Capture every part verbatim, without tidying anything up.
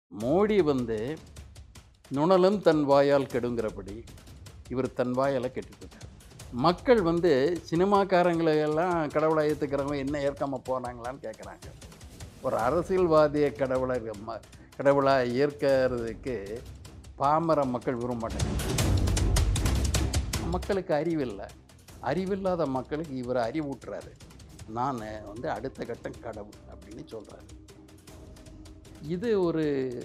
மோடி வந்து நுணலும் தன் வாயால் கெடுங்கிறபடி இவர் தன் வாயால் கெட்டுட்டார். மக்கள் வந்து சினிமாக்காரங்களை எல்லாம் கடவுளை ஏற்றுக்கிறவங்க என்ன ஏற்காமல் போனாங்களான்னு கேட்குறாங்க. ஒரு அரசியல்வாதியை கடவுளை ம கடவுளாக ஏற்கிறதுக்கு பாமர மக்கள் விரும்ப மாட்டாங்க. மக்களுக்கு அறிவில்லை. அறிவில்லாத மக்களுக்கு இவர் அறிவூட்டுறாரு. நான் வந்து அடுத்த கட்டம் கடவுள் அப்படின்னு சொல்கிறாரு. இது ஒரு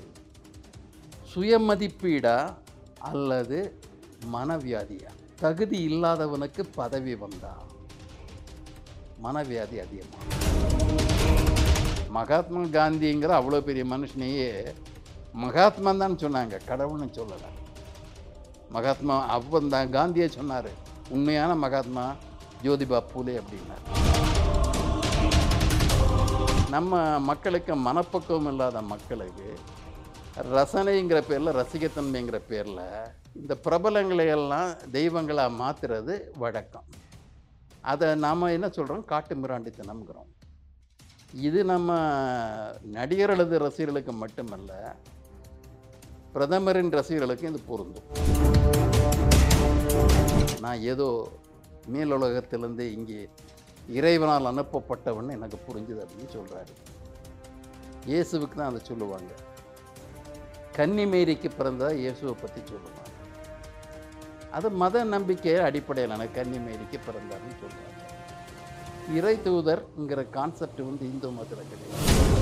சுயமதிப்பீடா அல்லது மனவியாதியா? தகுதி இல்லாதவனுக்கு பதவி வந்தா மனவியாதி அதிகமாக. மகாத்மா காந்திங்கிற அவ்வளோ பெரிய மனுஷனையே மகாத்மா தான் சொன்னாங்க, கடவுள்னு சொல்லலை. மகாத்மா அப்பந்தான் காந்தியே சொன்னார், உண்மையான மகாத்மா ஜோதிபா பூலே அப்படின்னார். நம்ம மக்களுக்கு மனப்பக்குவம் இல்லாத மக்களுக்கு ரசனைங்கிற பேரில், ரசிகத்தன்மைங்கிற பேரில் இந்த பிரபலங்களை எல்லாம் தெய்வங்களாக மாற்றுறது வழக்கம். அதை நாம் என்ன சொல்கிறோம், காட்டு மிராண்டித்தனம்ங்கிறோம். இது நம்ம நடிகர்களது ரசிகர்களுக்கு மட்டுமல்ல, பிரதமரின் ரசிகர்களுக்கும் இது பொருந்தும். நான் ஏதோ மேலுலகத்திலேருந்து இங்கே இறைவனால் அனுப்பப்பட்டவன்னு எனக்கு புரிஞ்சுது அப்படின்னு சொல்கிறாரு. இயேசுவுக்கு தான் அதை சொல்லுவாங்க. கன்னிமேரிக்கு பிறந்தா இயேசுவை பற்றி சொல்லுவாங்க. அது மத நம்பிக்கை அடிப்படையிலான கன்னிமேரிக்கு பிறந்தார்னு சொல்கிறாங்க. இறை தூதர்ங்கிற கான்செப்ட் வந்து இந்து மதத்தில் கிடையாது.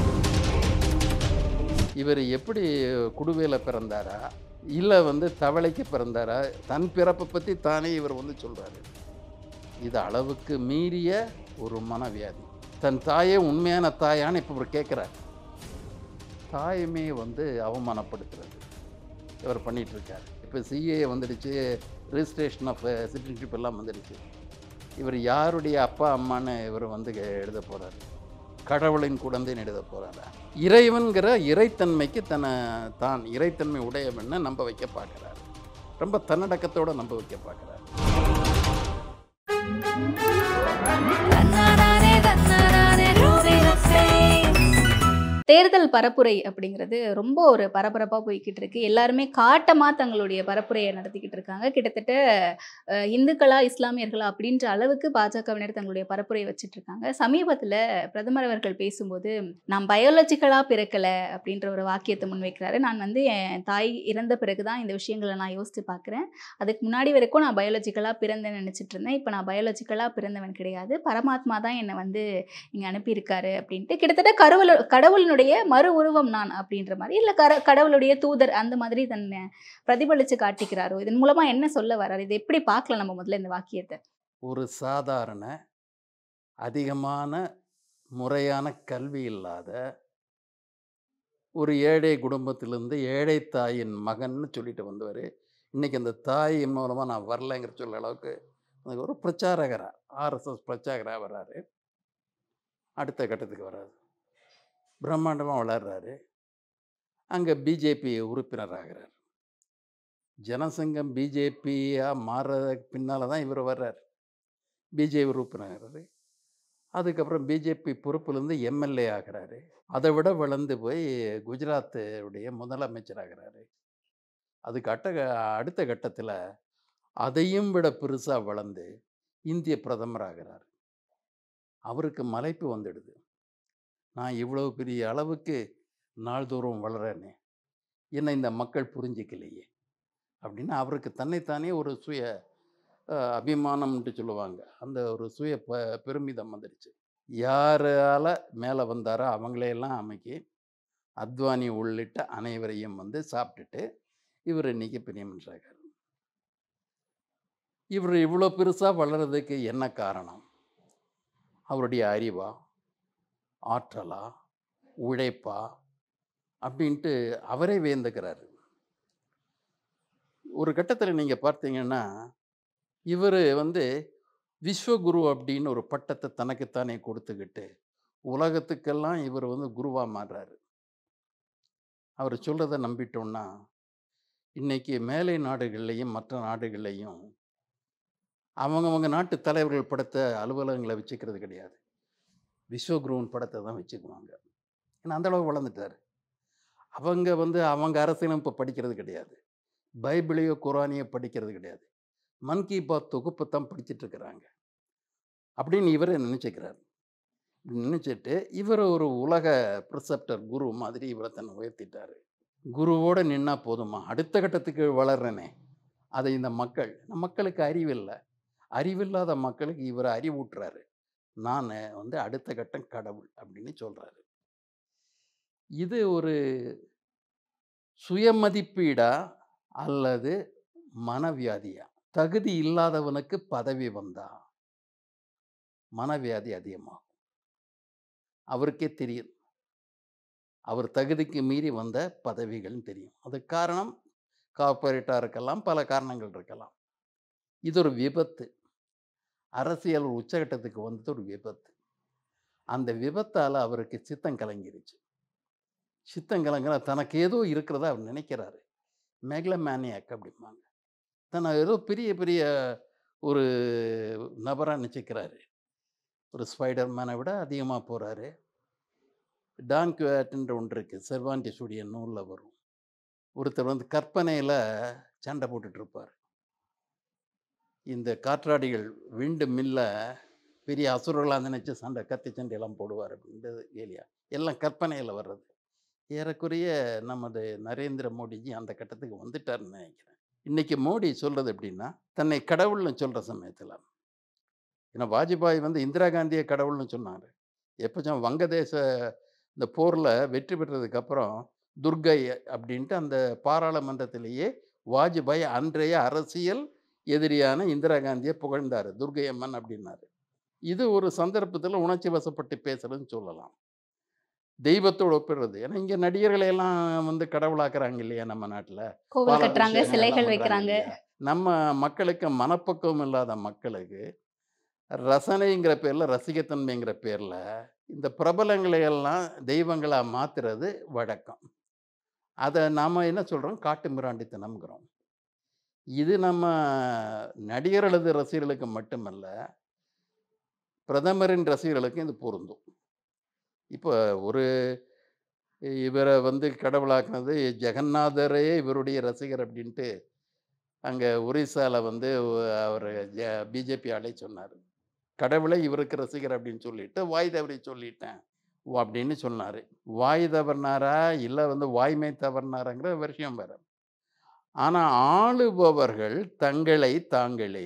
இவர் எப்படி குடுவையில் பிறந்தாரா இல்லை வந்து தவளைக்கு பிறந்தாரா, தன் பிறப்பை பற்றி தானே இவர் வந்து சொல்கிறாரு. இது அளவுக்கு மீறிய ஒரு மனவியாதி. தன் தாயே உண்மையான தாயான்னு இப்போ இவர் கேட்குறார். தாயுமே வந்து அவமானப்படுத்துறது இவர் பண்ணிகிட்ருக்கார். இப்போ சிஏ வந்துடுச்சு, ரிஜிஸ்ட்ரேஷன் ஆஃப் சிட்டிசன்ஷிப் எல்லாம் வந்துடுச்சு. இவர் யாருடைய அப்பா அம்மான்னு இவர் வந்து எழுத போகிறார், கடவுளின் குழந்தைன்னு எழுத போகிறாரா? இறைவன்கிற இறைத்தன்மைக்கு தன்னை தான் இறைத்தன்மை உடையவன்னு நம்ப வைக்க பார்க்குறாரு. ரொம்ப தன்னடக்கத்தோடு நம்ப வைக்க பார்க்குறாரு. தேர்தல் பரப்புரை அப்படிங்கிறது ரொம்ப ஒரு பரபரப்பாக போய்கிட்டு இருக்கு. எல்லாருமே காட்டமாக தங்களுடைய பரப்புரையை நடத்திக்கிட்டு இருக்காங்க. கிட்டத்தட்ட இந்துக்களா இஸ்லாமியர்களா அப்படின்ற அளவுக்கு பாஜகவினர் தங்களுடைய பரப்புரையை வச்சுட்டு இருக்காங்க. சமீபத்தில் பிரதமர் அவர்கள் பேசும்போது, நான் பயாலஜிக்கலாக பிறக்கலை அப்படின்ற ஒரு வாக்கியத்தை முன்வைக்கிறாரு. நான் வந்து என் தாய் இறந்த பிறகு தான் இந்த விஷயங்களை நான் யோசித்து பார்க்குறேன். அதுக்கு முன்னாடி வரைக்கும் நான் பயாலஜிக்கலாக பிறந்தேன்னு நினச்சிட்டு இருந்தேன். இப்போ நான் பயாலஜிக்கலாக பிறந்தவன் கிடையாது, பரமாத்மா தான் என்னை வந்து இங்கே அனுப்பியிருக்காரு அப்படின்ட்டு கிட்டத்தட்ட கடவுள் கடவுளினுடைய மறு உருவம் நான் அப்படின்ற மாதிரி, இல்லை கர கடவுளுடைய தூதர் அந்த மாதிரி தன்னை பிரதிபலித்து காட்டிக்கிறாரோ? இதன் மூலமா என்ன சொல்ல வர்றாரு? இதை எப்படி பார்க்கலாம் நம்ம முதல்ல இந்த வாக்கியத்தை? ஒரு சாதாரண அதிகமான முறையான கல்வி இல்லாத ஒரு ஏழை குடும்பத்திலிருந்து ஏழை தாயின் மகன்னு சொல்லிட்டு வந்தவர், இன்றைக்கி அந்த தாய் மூலமாக நான் வரலைங்கிற சொல்ல அளவுக்கு ஒரு பிரச்சாரகராக, ஆர்எஸ்எஸ் பிரச்சாரகராக வர்றாரு. அடுத்த கட்டத்துக்கு வர்றாரு, பிரம்மாண்டமாக வளர்றாரு. அங்கே பிஜேபி உறுப்பினர் ஆகிறார். ஜனசங்கம் பிஜேபியாக மாறுறதுக்கு பின்னால் தான் இவர் வர்றார், பிஜேபி உறுப்பினர் ஆகிறாரு. அதுக்கப்புறம் பிஜேபி பொறுப்புலேருந்து எம்எல்ஏ ஆகிறாரு. அதை விட வளர்ந்து போய் குஜராத்துடைய முதலமைச்சர் ஆகிறாரு. அதுக்கு அட்ட அடுத்த கட்டத்தில் அதையும் விட பெருசாக வளர்ந்து இந்திய பிரதமர் ஆகிறார். அவருக்கு மலைப்பு வந்துடுது, நான் இவ்வளோ பெரிய அளவுக்கு நாள்தோறும் வளரேனே, என்னை இந்த மக்கள் புரிஞ்சிக்கலையே அப்படின்னு அவருக்கு தன்னைத்தானே ஒரு சுய அபிமானம்ன்ட்டு சொல்லுவாங்க, அந்த ஒரு சுய ப பெருமிதம் வந்துடுச்சு. யாரால் மேலே வந்தாரோ அவங்களையெல்லாம் அமைக்கி அத்வானி உள்ளிட்ட அனைவரையும் வந்து சாப்பிட்டுட்டு இவர் இன்றைக்கி பெரிய மனுஷராகிறார். இவர் இவ்வளோ பெருசாக வளர்கிறதுக்கு என்ன காரணம்? அவருடைய அறிவா, ஆற்றலா, உழைப்பா அப்படின்ட்டு அவரே வியந்துக்கிறாரு. ஒரு கட்டத்தில் நீங்கள் பார்த்தீங்கன்னா, இவர் வந்து விஸ்வகுரு அப்படின்னு ஒரு பட்டத்தை தனக்குத்தானே கொடுத்துக்கிட்டு உலகத்துக்கெல்லாம் இவர் வந்து குருவாக மாறுறாரு. அவர் சொல்கிறத நம்பிட்டோன்னா, இன்றைக்கி மேலை நாடுகள்லையும் மற்ற நாடுகள்லையும் அவங்கவங்க நாட்டு தலைவர்கள் படத்த அலுவலகங்களை வச்சுக்கிறது கிடையாது, விஸ்வகுருவின் படத்தை தான் வச்சுக்குவாங்க. ஏன்னா அந்தளவு வளர்ந்துட்டார். அவங்க வந்து அவங்க அரசியலமைப்ப படிக்கிறது கிடையாது. பைபிளையோ, குரானையோ படிக்கிறது கிடையாது. மன் கி பாத் தொகுப்பு தான் படிச்சுட்டு இருக்கிறாங்க. அப்படின்னு இவரே நினைச்சுக்கிறார். நினைச்சிட்டு இவர் ஒரு உலக பிரிசெப்டர் குரு மாதிரி இவரை தன்னை உயர்த்திட்டாரு. குருவோட நின்னா போதுமா? அடுத்த கட்டத்துக்கு வளர்றேனே, அதை இந்த மக்கள் மக்களுக்கு அறிவில்ல. அறிவில்லாத மக்களுக்கு இவர் அறிவூட்டுறாரு. நானு வந்து அடுத்த கட்டம் கடவுள் அப்படின்னு சொல்றாரு. இது ஒரு சுயமதிப்பீடா அல்லது மனவியாதியா? தகுதி இல்லாதவனுக்கு பதவி வந்தா மனவியாதி அதிகமாகும். அவருக்கே தெரியும். அவர் தகுதிக்கு மீறி வந்த பதவிகள்னு தெரியும். அதுக்கு காரணம் கார்ப்பரேட்டா இருக்கலாம், பல காரணங்கள் இருக்கலாம். இது ஒரு விபத்து. அரசியல் ஒரு உச்சகட்டத்துக்கு வந்தது ஒரு விபத்து. அந்த விபத்தால அவருக்கு சித்தம் கலங்கிருச்சு. சித்தம் கலங்கினா தனக்கு ஏதோ இருக்கிறதா அவர் நினைக்கிறாரு. மெகலோமேனியாக் அப்படிம்பாங்க. தன்னை ஏதோ பெரிய பெரிய ஒரு நபரா நினைச்சுக்கிறாரு. ஒரு ஸ்பைடர் மேனை விட அதிகமா போறாரு. டான் குயாட்ன்ற ஒன்று இருக்கு. செர்வான்டிஸுடைய நூல்ல வரும். ஒருத்தர் வந்து கற்பனையில சண்டை போட்டுட்டு இருப்பார். இந்த காற்றாடிகள் விண்டு மில்ல பெரிய அசுரர்களா நினைச்சு சண்டை கத்தி சண்டையெல்லாம் போடுவார் அப்படின்றது கேலியா. எல்லாம் கற்பனையில வர்றது. ஏறக்குறைய நமது நரேந்திர மோடிஜி அந்த கட்டத்துக்கு வந்துட்டாருன்னு நினைக்கிறேன். இன்னைக்கு மோடி சொல்றது எப்படின்னா, தன்னை கடவுள்னு சொல்ற சமயத்துல. ஏன்னா வாஜ்பாய் வந்து இந்திரா காந்தியை கடவுள்னு சொன்னாரு. எப்போச்சும் வங்கதேச இந்த போர்ல வெற்றி பெற்றதுக்கு அப்புறம் துர்கை அப்படின்ட்டு அந்த பாராளுமன்றத்திலேயே வாஜ்பாய் அன்றைய அரசியல் எதிரியான இந்திரா காந்தியை புகழ்ந்தாரு. துர்கை அம்மன் அப்படின்னாரு. இது ஒரு சந்தர்ப்பத்தில் உணர்ச்சி வசப்பட்டு பேசுறதுன்னு சொல்லலாம். தெய்வத்தோடு ஒப்பிடுறது. ஏன்னா இங்க நடிகர்களை எல்லாம் வந்து கடவுளாக்குறாங்க இல்லையா நம்ம நாட்டுல. கோவில் கட்டுறாங்க, பாலாபிஷேகம் எல்லாம் சிலைகள் பண்றாங்க வைக்கிறாங்க. இல்லையா. நம்ம மக்களுக்கு மனப்பக்குவம் இல்லாத மக்களுக்கு ரசனைங்கிற பேர்ல, ரசிகத்தன்மைங்கிற பேர்ல இந்த பிரபலங்களை எல்லாம் தெய்வங்களா மாத்துறது வழக்கம். அதை நாம என்ன சொல்றோம்? காட்டு மிராண்டித்தனம்ங்கிறோம். இது நம்ம நடிகர்களது ரசிகர்களுக்கு மட்டுமல்ல, பிரதமரின் ரசிகர்களுக்கும் இது பொருந்தும். இப்போ ஒரு இவரை வந்து கடவுளாக்குனது ஜெகநாதரே இவருடைய ரசிகர் அப்படின்ட்டு அங்கே ஒரிசால வந்து அவர் பிஜேபி ஆளே சொன்னார். கடவுளை இவருக்கு ரசிகர் அப்படின்னு சொல்லிட்டு வாய் தவறி சொல்லிட்டேன் ஓ அப்படின்னு சொன்னார். வாய் தவறினாரா இல்லை வந்து வாய்மை தவறினாராங்கிற விஷயம் வேற. ஆனால் ஆளுபவர்கள் தங்களை தாங்களே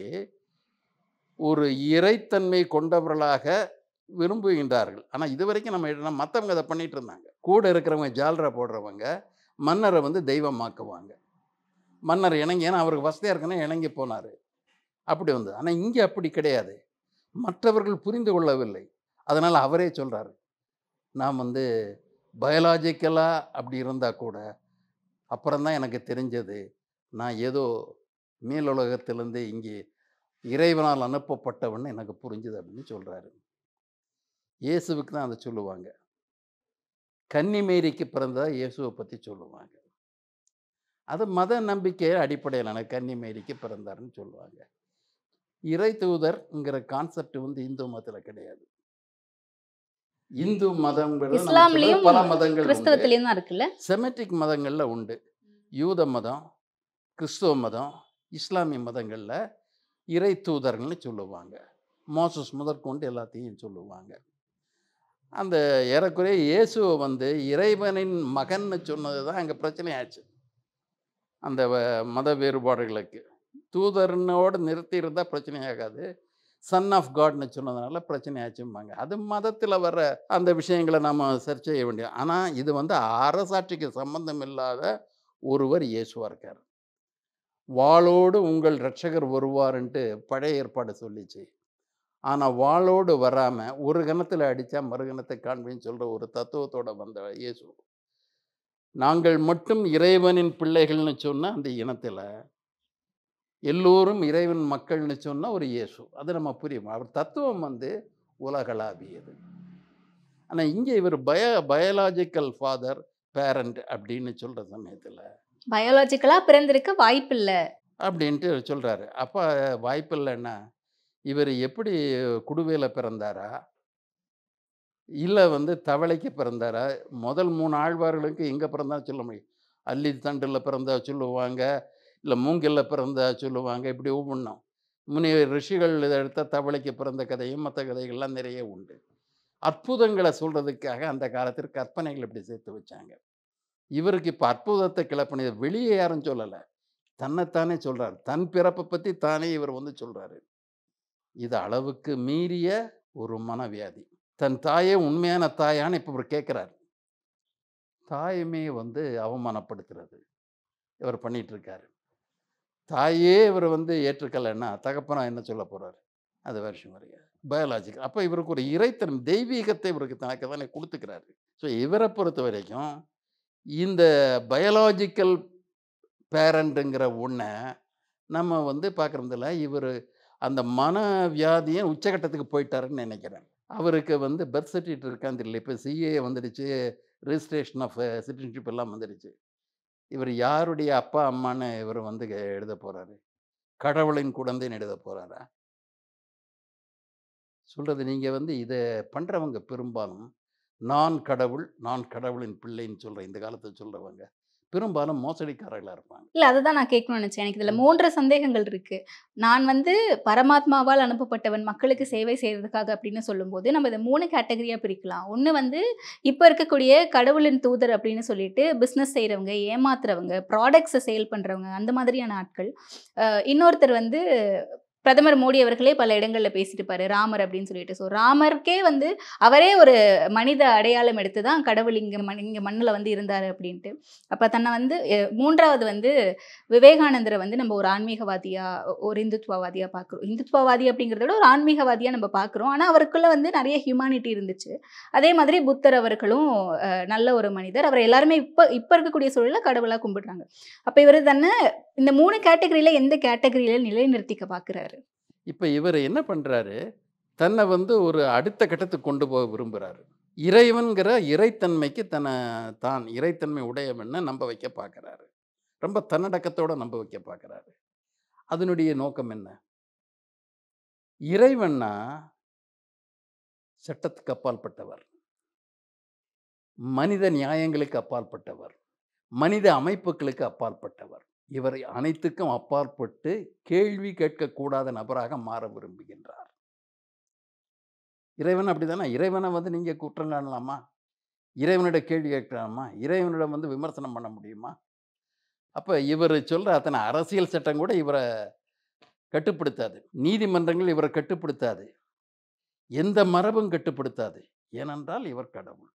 ஒரு இறைத்தன்மை கொண்டவர்களாக விரும்புகின்றார்கள். ஆனால் இது வரைக்கும் நம்ம என்ன மற்றவங்க அதை பண்ணிட்டு இருந்தாங்க. கூட இருக்கிறவங்க ஜால்ரா போடுறவங்க மன்னரை வந்து தெய்வமாக்குவாங்க. மன்னர் இணங்கி, ஏன்னா அவருக்கு வசதியாக இருக்குன்னா இணங்கி போனார். அப்படி வந்து ஆனால் இங்கே அப்படி கிடையாது. மற்றவர்கள் புரிந்து கொள்ளவில்லை. அதனால் அவரே சொல்கிறார், நான் வந்து பயாலாஜிக்கலாக அப்படி இருந்தால் கூட அப்புறம்தான் எனக்கு தெரிஞ்சது, நான் ஏதோ மேலுலகத்திலேருந்து இங்கே இறைவனால் அனுப்பப்பட்டவன்னு எனக்கு புரிஞ்சுது அப்படின்னு சொல்கிறாரு. இயேசுவுக்கு தான் அதை சொல்லுவாங்க. கன்னிமேரிக்கு பிறந்ததா இயேசுவை பற்றி சொல்லுவாங்க. அது மத நம்பிக்கை அடிப்படையிலான கன்னிமேரிக்கு பிறந்தாருன்னு சொல்லுவாங்க. இறை தூதர்ங்கிற கான்செப்ட் வந்து இந்து மதத்தில் கிடையாது. இந்து மதம்ங்கிறது நம்ம சொல்றது இஸ்லாம்லயும் பல மதங்கள் உண்டு. கிறிஸ்தவத்திலயும் தான் இருக்குல்ல. செமெட்டிக் மதங்கள்ல உண்டு. யூத மதம், கிறிஸ்துவ மதம், இஸ்லாமிய மதங்கள்ல இறை தூதர்கள்னு சொல்லுவாங்க. மோசஸ் முதற்கொண்டு எல்லாத்தையும் சொல்லுவாங்க. அந்த ஏறக்குறைய இயேசுவை வந்து இறைவனின் மகன்னு சொன்னது தான் அங்கே பிரச்சனையாச்சு. அந்த வ- மத வேறுபாடுகளுக்கு தூதர்னோடு நிறுத்தி இருந்தால் பிரச்சனையாகாது. சன் ஆஃப் காட்னு சொன்னதுனால பிரச்சனையாச்சும்பாங்க. அது மதத்தில் வர்ற அந்த விஷயங்களை நம்ம சர்ச் செய்ய வேண்டிய. ஆனால் இது வந்து அரசாட்சிக்கு சம்பந்தம் இல்லாத ஒருவர் இயேசுவாக இருக்கார். வாளோடு உங்கள் இரட்சகர் வருவார்ன்ட்டு பழைய ஏற்பாடு சொல்லிச்சு. ஆனால் வாளோடு வராமல் ஒரு கணத்தில் அடித்தா மறுகணத்தை காண்பின்னு சொல்கிற ஒரு தத்துவத்தோட வந்த இயேசு. நாங்கள் மட்டும் இறைவனின் பிள்ளைகள்னு சொன்ன அந்த இனத்தில் எல்லோரும் இறைவன் மக்கள்னு சொன்ன ஒரு இயேசு. அது நம்ம புரியும். அவர் தத்துவம் வந்து உலகளாவியது. ஆனால் இங்கே இவர் பய பயாலாஜிக்கல் ஃபாதர் பேரண்ட் அப்படின்னு சொல்கிற சமயத்தில் பயாலஜிக்கலா பிறந்திருக்க வாய்ப்பில்ல. அப்படின்ட்டு சொல்கிறாரு. அப்போ வாய்ப்பு இல்லைன்னா இவர் எப்படி குடுவையில் பிறந்தாரா, இல்ல வந்து தவளைக்கு பிறந்தாரா? முதல் மூணு ஆழ்வார்களுக்கு எங்க பிறந்தான்னு சொல்ல முடியும். அல்லி தண்டுல பிறந்தா சொல்லுவாங்க. இல்ல மூங்கில்ல பிறந்தா சொல்லுவாங்க. இப்படி ஒவ்வொன்னும். முனி ரிஷிகள் இத எடுத்தா தவளைக்கு பிறந்த கதையும், மத்த கதைகள்லாம் நிறைய உண்டு. அற்புதங்கள சொல்றதுக்காக அந்த காலத்துல கற்பனைகள் இப்படி சேர்த்து வச்சாங்க. இவருக்கு இப்ப அற்புதத்த கிளப்பினது வெளிய யாரும் சொல்லல. தன்னைத்தானே சொல்றாரு. தன் பிறப்ப பத்தி தானே இவர் வந்து சொல்றாரு. இது அளவுக்கு மீறிய ஒரு மனவியாதி. தன் தாயே உண்மையான தாயான்னு இப்ப இவரு கேட்கிறாரு. தாயுமே வந்து அவமானப்படுத்துறது. இவர் பண்ணிட்டு இருக்காரு. தாயே இவர வந்து ஏற்றுக்கலன்னா, தகப்பனா என்ன சொல்ல போறாரு? அது வேற விஷயம் வேறயா. பயாலாஜிக்கல். அப்ப இவருக்கு ஒரு இறைத்தனம், தெய்வீகத்தை இவருக்கு தனக்கு தானே குடுத்துக்கிறாரு. ஸோ இவர பொறுத்தவரைக்கும், இந்த பயாலாஜிக்கல் பேரண்ட்ங்கிற ஒண்ண நம்ம வந்து பார்க்குறதில்ல. இவரு அந்த மனவியாதிய உச்சகட்டத்துக்கு போயிட்டாருன்னு நெனைக்கிறேன். அவருக்கு வந்து பர்த் சர்டிஃபிகேட் இருக்கான்னு தெரியல. இப்ப சிஏ வந்துடுச்சு. ரிஜிஸ்ட்ரேஷன் ஆஃப் சிட்டிசன்ஷிப் எல்லாம் வந்துடுச்சு. இவரு யாருடைய அப்பா, அம்மான்னு இவரு வந்து எழுதப் போறாரு? கடவுளின் குழந்தைன்னு எழுதப் போறாரா? சொல்றது நீங்க வந்து இத பண்றவங்க பெரும்பாலும், நான் கடவுள், நான் கடவுளின் பிள்ளைன்னு சொல்ற இந்த காலத்துல சொல்றவங்க, பெரும்பாலும் மோசடிக்காரர்களா இருப்பாங்க. இல்ல அததான் நான் கேட்கணும்னு நெனச்சேன். எனக்கு இதுல ம். மூன்று சந்தேகங்கள் இருக்கு. நான் வந்து பரமாத்மாவால் அனுப்பப்பட்டவன் மக்களுக்கு சேவை செய்றதுக்காக அப்படின்னு சொல்லும்போது, நம்ம இத மூணு கேட்டகரியா பிரிக்கலாம். ஒண்ணு வந்து இப்ப இருக்கக்கூடிய கடவுளின் தூதர் அப்படின்னு சொல்லிட்டு பிசினஸ் செய்றவங்க, ஏமாத்துறவங்க, ப்ராடக்ட்ஸ சேல் பண்றவங்க அந்த மாதிரியான ஆட்கள். அ இன்னொருத்தர் வந்து பிரதமர் மோடி அவர்களே பல இடங்கள்ல பேசியிருப்பாரு. ராமர் அப்படின்னு சொல்லிட்டு. ஸோ ராமருக்கே வந்து அவரே ஒரு மனித அடையாளம் எடுத்து தான் கடவுள் இங்க மண் இங்க மண்ணுல வந்து இருந்தாரு அப்படின்ட்டு. அப்ப தன்னை வந்து எ மூன்றாவது வந்து விவேகானந்தர வந்து நம்ம ஒரு ஆன்மீகவாதியா, ஒரு இந்துத்துவவாதியா பார்க்குறோம். இந்துத்துவவாதி அப்படிங்கிறத விட ஒரு ஆன்மீகவாதியா நம்ம பார்க்குறோம். ஆனா அவருக்குள்ள வந்து நெறைய ஹியூமானிட்டி இருந்துச்சு. அதே மாதிரி புத்தர் அவர்களும் அ நல்ல ஒரு மனிதர். அவர எல்லாருமே இப்ப இப்ப இருக்கக்கூடிய சூழல்ல கடவுளா கும்பிடுறாங்க. அப்ப இவரு தன்ன இந்த மூணு கேட்டகரியில எந்த கேட்டகரியில நிலைநிறுத்திக்க பார்க்குறாரு? இப்ப இவரு என்ன பண்றாரு? தன்னை வந்து ஒரு அடுத்த கட்டத்துக்கு கொண்டு போக விரும்புறாரு. இறைவன்கிற இறைத்தன்மைக்கு தன்னை தான் இறைத்தன்மை உடையவன்னு நம்ப வைக்க பார்க்கிறாரு. ரொம்ப தன்னடக்கத்தோட நம்ப வைக்க பார்க்கிறாரு. அதனுடைய நோக்கம் என்ன? இறைவன்னா சட்டத்துக்கு அப்பாற்பட்டவர். மனித நியாயங்களுக்கு அப்பாற்பட்டவர். மனித அமைப்புகளுக்கு அப்பாற்பட்டவர். இவர் அனைத்துக்கும் அப்பாற்பட்டு கேள்வி கேட்கக்கூடாத நபராக மாற விரும்புகின்றார். இறைவன் அப்படிதானே. இறைவன வந்து நீங்க குற்றம் காணலாமா? இறைவனிடம் கேள்வி கேட்கலாமா? இறைவனிடம் வந்து விமர்சனம் பண்ண முடியுமா? அப்ப இவரு சொல்ற அத்தனை அரசியல் சட்டம் கூட இவர கட்டுப்படுத்தாது. நீதிமன்றங்கள் இவர கட்டுப்படுத்தாது. எந்த மரபும் கட்டுப்படுத்தாது. ஏனென்றால் இவர் கடவுள்.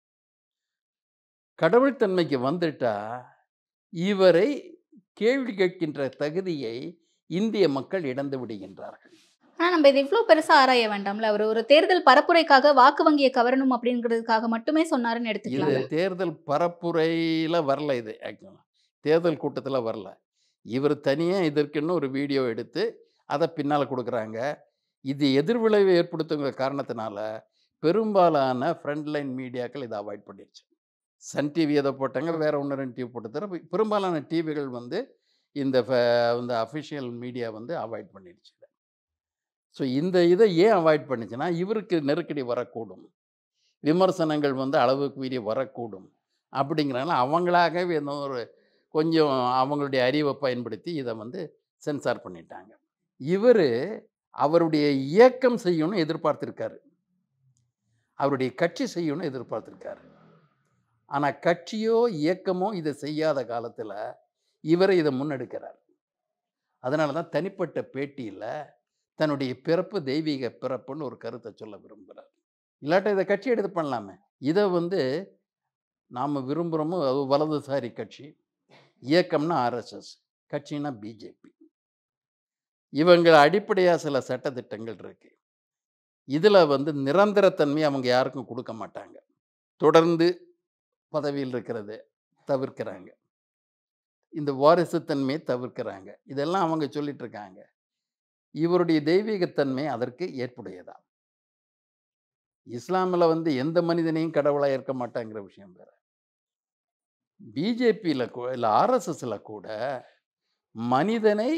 கடவுள் தன்மைக்கு வந்துட்டா, இவரை கேள்வி கேட்கின்ற தகுதியை இந்திய மக்கள் இழந்து விடுகின்றார்கள். ஆனா நம்ம இத இவ்ளோ பெருசா ஆராய வேண்டாம்ல. அவரு ஒரு தேர்தல் பரப்புரைக்காக வாக்கு வங்கிய கவரணும் அப்படிங்கிறதுக்காக மட்டுமே சொன்னாருன்னு இது எடுத்துக்கலாம்ல. தேர்தல் பரப்புரையில வரல இது ஆக்சுவலா. தேர்தல் கூட்டத்தில வரல. இவர் தனியா இதற்குன்னு ஒரு வீடியோ எடுத்து, அத பின்னால குடுக்குறாங்க. இது எதிர்விளைவு ஏற்படுத்துங்கிற காரணத்தினால, பெரும்பாலான ஃப்ரண்ட் லைன் மீடியாக்கள் இத அவாய்ட் பண்ணிருச்சு. சன் டிவி எதோ போட்டாங்க. வேற ஒன்று, ரெண்டு டிவி போட்ட தவிர, பெரும்பாலான டிவிகள் வந்து இந்த ஃப இந்த அஃபிஷியல் மீடியா வந்து அவாய்ட் பண்ணிருச்சு. ஸோ இந்த இத ஏன் அவாய்ட் பண்ணுச்சுன்னா, இவருக்கு நெருக்கடி வரக்கூடும். விமர்சனங்கள் வந்து அளவுக்கு மீறி வரக்கூடும். அப்படிங்கிறனால அவங்களாகவே ஏதோ ஒரு கொஞ்சம் அவங்களுடைய அறிவ பயன்படுத்தி இத வந்து சென்சார் பண்ணிட்டாங்க. இவரு அவருடைய இயக்கம் செய்யணும்னு எதிர்பார்த்திருக்காரு. அவருடைய கட்சி செய்யணும்னு எதிர்பார்த்திருக்காரு. ஆனா கட்சியோ, இயக்கமோ இத செய்யாத காலத்துல, இவரு இத முன்னெடுக்கிறார். அதனால தான் தனிப்பட்ட பேட்டியில தன்னுடைய பிறப்பு தெய்வீக பிறப்புன்னு ஒரு கருத்த சொல்ல விரும்புறார். இல்லாட்டா இத கட்சி எடுத்து பண்ணலாமே. இத வந்து நாம விரும்புறோமோ அது வலதுசாரி கட்சி. இயக்கம்னா ஆர்எஸ்எஸ். கட்சின்னா பிஜேபி. இவங்க அடிப்படையா சில சட்டதிட்டங்கள் இருக்கு. இதுல வந்து நிரந்தரத்தன்மை அவங்க யாருக்கும் குடுக்க மாட்டாங்க. தொடர்ந்து பதவியில் இருக்கிறத தவிர்க்கிறாங்க. இந்த வாரிசுத்தன்மையை தவிர்க்கிறாங்க. இதெல்லாம் அவங்க சொல்லிட்டு இருக்காங்க. இவருடைய தெய்வீகத்தன்மை அதற்கு ஏற்புடையதா? இஸ்லாம்ல வந்து எந்த மனிதனையும் கடவுளா ஏற்க மாட்டாங்கிற விஷயம் வேற. பிஜேபியில கூ இல்ல ஆர்எஸ்எஸ்ல கூட மனிதனை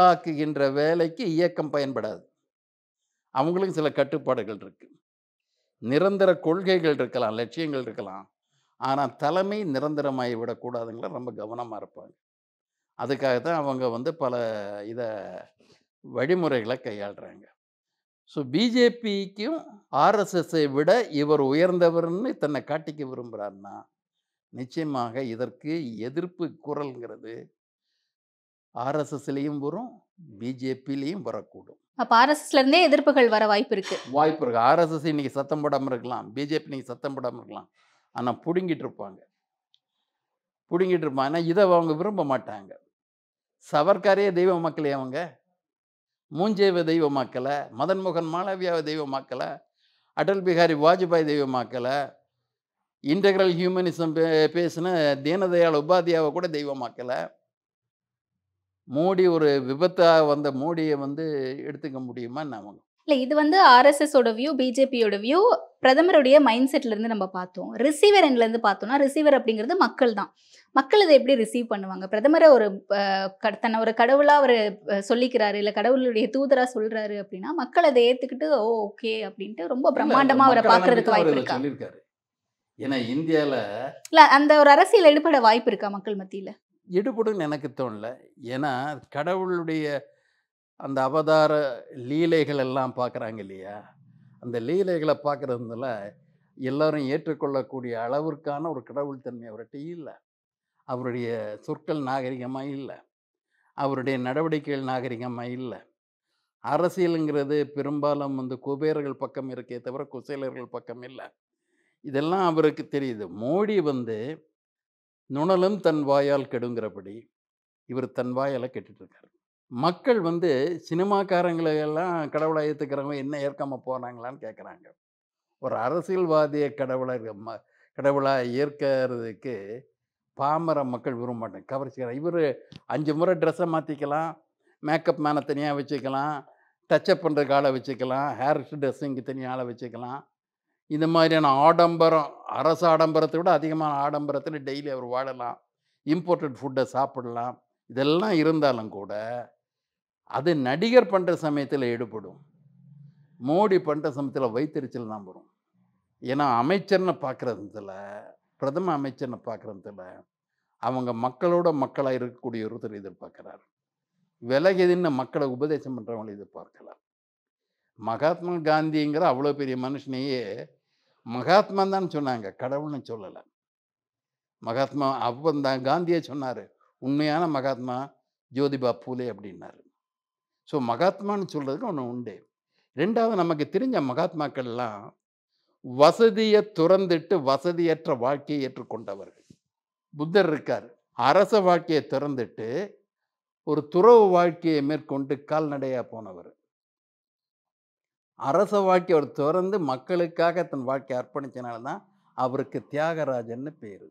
கடவுளாக்குகின்ற வேலைக்கு இயக்கம் பயன்படாது. அவங்களுக்கும் சில கட்டுப்பாடுகள் இருக்கு. நிரந்தர கொள்கைகள் இருக்கலாம், லட்சியங்கள் இருக்கலாம். ஆனா, தலைமை நிரந்தரமாகி விடக்கூடாதுங்கள ரொம்ப கவனமா இருப்பாங்க. அதுக்காக தான் அவங்க வந்து பல இத வழிமுறைகள கையாளுறாங்க. ஸோ பிஜேபிக்கும் ஆர்எஸ்எஸ்ஸை விட இவர் உயர்ந்தவர்ன்னு தன்னை காட்டிக்க விரும்புறார்னா, நிச்சயமாக இதற்கு எதிர்ப்பு குரல்ங்கிறது ஆர்எஸ்எஸ்லயும் வரும், பிஜேபிலயும் வரக்கூடும். அப்ப ஆர்எஸ்எஸ்ல இருந்தே எதிர்ப்புகள் வர வாய்ப்பு இருக்கு. வாய்ப்பு இருக்கு. ஆர்எஸ்எஸ் இன்னைக்கு சத்தம் போடாம இருக்கலாம். பிஜேபி இன்னைக்கு சத்தம் போடாம இருக்கலாம். ஆனா புடுங்கிட்டு இருப்பாங்க. புடுங்கிட்டு இருப்பாங்க. ஆனா இத அவங்க விரும்ப மாட்டாங்க. சவர்க்காரையே தெய்வமாக்கலையா அவங்க? மூஞ்சேவ தெய்வமாக்கல. மதன் மோகன் மாளவியாவ தெய்வமாக்கல. அடல் பிஹாரி வாஜ்பாய் தெய்வமாக்கல. இன்டெக்ரல் ஹியூமனிசம் பே பேசின தீனதயாள் உபாத்யாயாவ கூட தெய்வமாக்கல. மோடி ஒரு விபத்தா வந்த மோடிய வந்து எடுத்துக்க முடியுமா என்ன அவங்க? இல்ல இது வந்து ஆர்எஸ்எஸ் ஓட வியூ, பிஜேபியோட வியூ, பிரதமருடைய மைண்ட் செட்ல இருந்து நம்ம பார்த்தோம். ரிசீவர் எண்ட்ல இருந்து பார்த்தோம்னா, ரிசீவர் அப்படிங்கிறது மக்கள் தான். மக்கள் இத எப்படி ரிசீவ் பண்ணுவாங்க? பிரதமர ஒரு அ கட் தன்ன ஒரு கடவுளா அவரு அ சொல்லிக்கிறாரு, இல்ல கடவுளுடைய தூதரா சொல்றாரு அப்படின்னா, மக்கள் அத ஏத்துக்கிட்டு, ஓ! ஓகே அப்படின்ட்டு ரொம்ப இல்ல பிரம்மாண்டமா அவர மக்கள நம்பி பார்க்கறதுக்கு தான் அவரு வாய்ப்பு இத இருக்கா? சொல்லியிருக்காரு. ஏன்னா இந்தியால இல்ல அந்த ஒரு அரசியல் எடுபட வாய்ப்பு இருக்கா மக்கள் மத்தியில? எடுபடும்னு எனக்கு தோணல. ஏன்னா கடவுளுடைய அந்த அவதார லீலைகள் எல்லாம் பார்க்குறாங்க இல்லையா? அந்த லீலைகள பார்க்குறதுனால எல்லாரும் ஏற்றுக்கொள்ளக்கூடிய அளவிற்கான ஒரு கடவுள் தன்மை அவர்ட்ட இல்ல. அவருடைய சொற்கள் நாகரிகமா இல்ல. அவருடைய நடவடிக்கைகள் நாகரிகமா இல்ல. அரசியலுங்கிறது பெரும்பாலும் வந்து குபேரர்கள் பக்கம் இருக்கே தவிர, குசேலர்கள் பக்கம் இல்ல. இதெல்லாம் அவருக்கு தெரியுது. மோடி வந்து நுணலும் தன் வாயால் கெடுங்கிறபடி, இவர் தன் வாயால கெட்டுட்டு இருக்காரு. மக்கள் வந்து சினிமாக்காரங்கள எல்லாம் கடவுளா ஏத்துக்கிறவங்க என்ன ஏற்காம போனாங்களான்னு கேட்குறாங்க. ஒரு அரசியல்வாதிய கடவுளா ம கடவுளா ஏற்கறதுக்கு பாமர மக்கள் விரும்ப மாட்டாங்க. கவர்ச்சிகர இவரு ஐந்து முறை ட்ரெஸ்ஸ மாத்திக்கலாம். மேக்கப் மேன தனியா வச்சுக்கலாம். டச்சப் பண்றதுக்கு ஆள வச்சுக்கலாம். ஹேர் ட்ரெஸ்ஸிங்க்கு தனியா ஆள வச்சுக்கலாம். இந்த மாதிரியான ஆடம்பரம், அரசு ஆடம்பரத்த விட அதிகமான ஆடம்பரத்தில டெய்லி அவர் வாழலாம். இம்போர்ட்டட் ஃபுட்ட சாப்பிடலாம். இதெல்லாம் இருந்தாலும் கூட, அது நடிகர் பண்ற சமயத்தில எடுபடும். மோடி பண்ற சமயத்தில வயித்தெரிச்சல் தான் வரும். ஏன்னா அமைச்சர்ன்னு பார்க்குறதுல, பிரதம அமைச்சர்ன்னு பார்க்குறதுல, அவங்க மக்களோட மக்களா இருக்கக்கூடிய ஒருத்தர் எதிர்பார்க்கிறார். விலகி நின்னு மக்கள உபதேசம் பண்றவங்கள எதிர்பார்க்கல. மகாத்மா காந்திங்கிற அவ்வளோ பெரிய மனுஷனையே மகாத்மான்னு தான் சொன்னாங்க. கடவுள்னு சொல்லல. மகாத்மா அப்ப தான் காந்தியே சொன்னாரு. உண்மையான மகாத்மா ஜோதிபா பூலே அப்படின்னாரு. ஸோ மகாத்மான்னு சொல்றதுக்கு ஒண்ணு உண்டு. இரண்டாவது நமக்கு தெரிஞ்ச மகாத்மாக்கள்லாம் வசதிய துறந்துட்டு வசதியற்ற வாழ்க்கையை ஏற்றுக்கொண்டவர்கள். புத்தர் இருக்காரு. அரச வாழ்க்கைய துறந்துட்டு ஒரு துறவு வாழ்க்கையை மேற்கொண்டு கால்நடையா போனவர். அரச வாழ்க்கைய அவர் துறந்து மக்களுக்காக தன் வாழ்க்கைய அர்ப்பணிச்சனால தான் அவருக்கு தியாகராஜன்னு பேரு.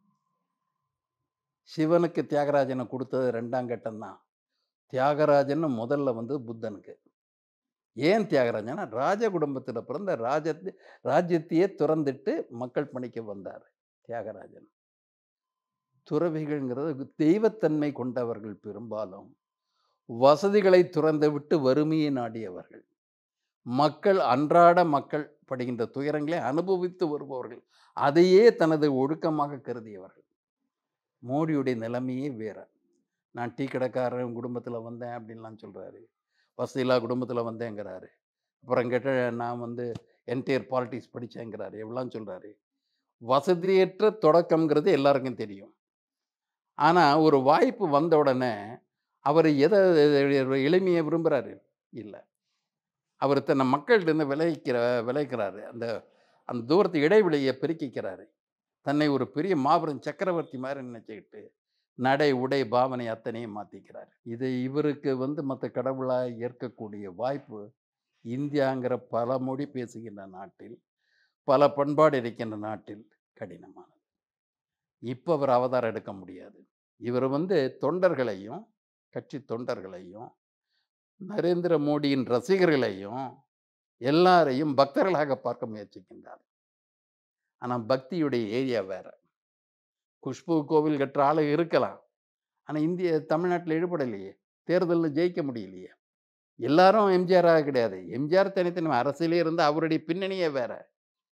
சிவனுக்கு தியாகராஜன குடுத்தது இரண்டாம் கட்டம் தான். தியாகராஜன்னு முதல்ல வந்து புத்தனுக்கு. ஏன் தியாகராஜன்னா, ராஜ குடும்பத்தில பிறந்த ராஜத் ராஜ்யத்தையே துறந்துட்டு மக்கள் பணிக்கு வந்தாரு தியாகராஜன். துறவிகள்ங்கிறது தெய்வத்தன்மை கொண்டவர்கள் பெரும்பாலும் வசதிகளை துறந்துவிட்டு வறுமையை நாடியவர்கள். மக்கள் அன்றாட மக்கள் படுகின்ற துயரங்களை அனுபவித்து வருபவர்கள். அதையே தனது ஒழுக்கமாக கருதியவர்கள். மோடியுடைய நிலைமையே வேற. நான் டீ கடைக்காரன் குடும்பத்தில வந்தேன் அப்படின்லாம் சொல்றாரு. வசதியில்லா குடும்பத்தில வந்தேங்கிறாரு. அப்புறம் கேட்டா நான் வந்து என்டையர் பாலிடிக்ஸ் படிச்சேங்கிறாரு. எவ்வளோலாம் சொல்றாரு. வசதியற்ற தொடக்கம்ங்கிறது எல்லாருக்கும் தெரியும். ஆனா ஒரு வாய்ப்பு வந்த உடனே அவரு எத எளிமைய விரும்புறாரு? இல்ல. அவரு தன்னை மக்கள்ட்டருந்து விலகிக்கிற விலகிக்கிறாரு. அந்த அந்த தூரத்து இடைவெளிய பெருக்கிக்கிறாரு. தன்னை ஒரு பெரிய மாபெரும் சக்கரவர்த்தி மாரி நினைச்சுக்கிட்டு, நடை, உடை, பாவனை அத்தனையும் மாத்திக்கிறாரு. இது இவருக்கு வந்து மத்த கடவுளா ஏற்கக்கூடிய வாய்ப்பு இந்தியாங்கிற பல மொழி பேசுகின்ற நாட்டில், பல பண்பாடு இருக்கின்ற நாட்டில் கடினமானது. இப்ப அவர் அவதாரம் எடுக்க முடியாது. இவர் வந்து தொண்டர்களையும், கட்சி தொண்டர்களையும், நரேந்திர மோடியின் ரசிகர்களையும், எல்லாரையும் பக்தர்களாக பார்க்க முயற்சிக்கின்றார். ஆனா பக்தியுடைய ஏரியா வேற. குஷ்பு கோவில் கட்டுற ஆளு இருக்கலாம். ஆனா இந்திய தமிழ்நாட்டில ஈடுபடலையே. தேர்தல்ல ஜெயிக்க முடியலையே. எல்லாரும் எம்ஜிஆரா கிடையாது. எம்ஜிஆர் தனித்தனி அரசியலே இருந்து அவருடைய பின்னணியே வேற.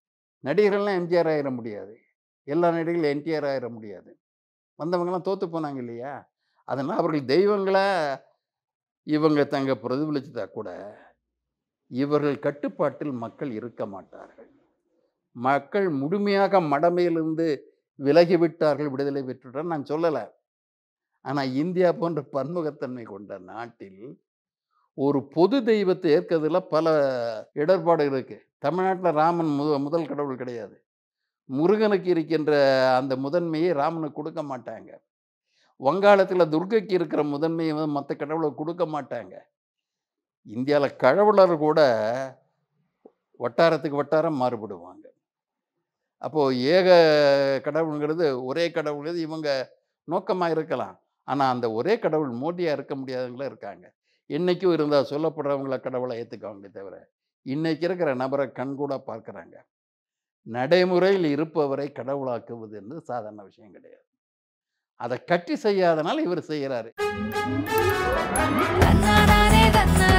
நடிகர்கள்லாம் எம்ஜிஆர் ஆயிட முடியாது. எல்லா நடிகர்களும் என்டிஆர் ஆயிட முடியாது. வந்தவங்கலாம் தோத்து போனாங்க இல்லையா? அதனால அவர்கள் தெய்வங்களா இவங்க தங்க பிரதிபலிச்சதா கூட, இவர்கள் கட்டுப்பாட்டில் மக்கள் இருக்க மாட்டார்கள். மக்கள் முழுமையாக மடமையிலிருந்து விலகிவிட்டார்கள், விடுதலை பெற்றுவிட்டார் நான் சொல்லல. ஆனா இந்தியா போன்ற பன்முகத்தன்மை கொண்ட நாட்டில் ஒரு பொது தெய்வத்தை ஏற்கிறதுல பல இடர்பாடு இருக்கு. தமிழ்நாட்டுல ராமன் மு முதல் கடவுள் கிடையாது. முருகனுக்கு இருக்கின்ற அந்த முதன்மையை ராமனுக்கு கொடுக்க மாட்டாங்க. வங்காளத்தில துர்க்கைக்கு இருக்கிற முதன்மையை வந்து மத்த கடவுளுக்கு கொடுக்க மாட்டாங்க. இந்தியால கடவுளர் கூட வட்டாரத்துக்கு வட்டாரம் மாறுபடுவாங்க. அப்போ ஏக கடவுள்ங்கிறது ஒரே கடவுள்ங்கிறது இவங்க நோக்கமா இருக்கலாம். ஆனா அந்த ஒரே கடவுள் மோடியா இருக்க முடியாதவங்களும் இருக்காங்க. என்னைக்கும் இருந்தா சொல்லப்படுறவங்கள கடவுளா ஏத்துக்குவாங்களே தவிர, இன்னைக்கு இருக்கிற நபர கண்கூடா பார்க்குறாங்க. நடைமுறையில் இருப்பவரை கடவுளாக்குவது என்பது சாதாரண விஷயம் கிடையாது. அத கட்டி செய்யாதனால இவர் செய்யறாரு. தன்னானே தன்னா